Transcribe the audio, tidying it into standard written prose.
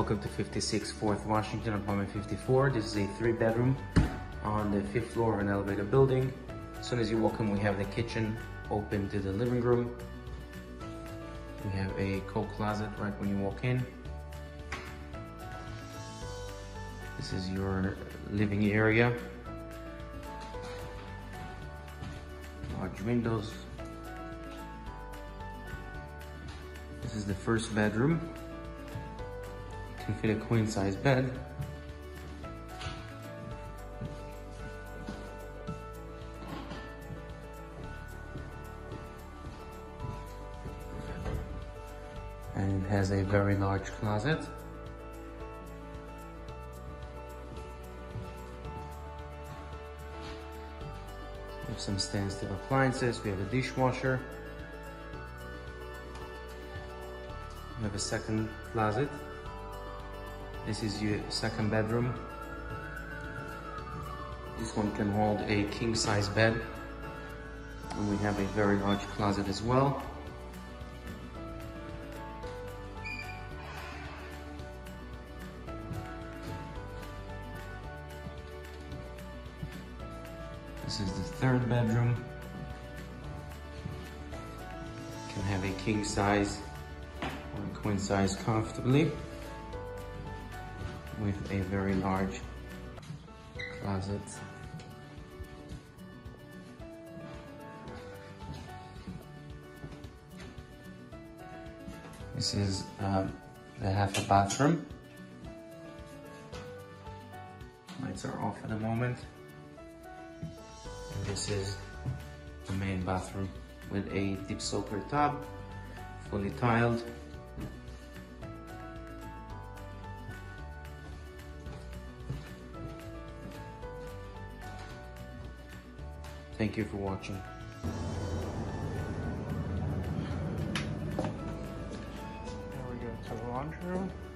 welcome to 56 Fourth Washington, apartment 54. This is a 3-bedroom on the 5th floor of an elevator building. As soon as you walk in, we have the kitchen open to the living room. We have a coat closet right when you walk in. This is your living area. Large windows. This is the first bedroom. You can fit a queen size bed. And it has a very large closet. We have some standstill appliances. We have a dishwasher. We have a second closet. This is your second bedroom. This one can hold a king size bed. And we have a very large closet as well. This is the third bedroom. Can have a king size or a queen size comfortably, with a very large closet. This is the half a bathroom. Lights are off at the moment. And this is the main bathroom with a deep soaker tub, fully tiled. Thank you for watching. Now we go to the laundry room.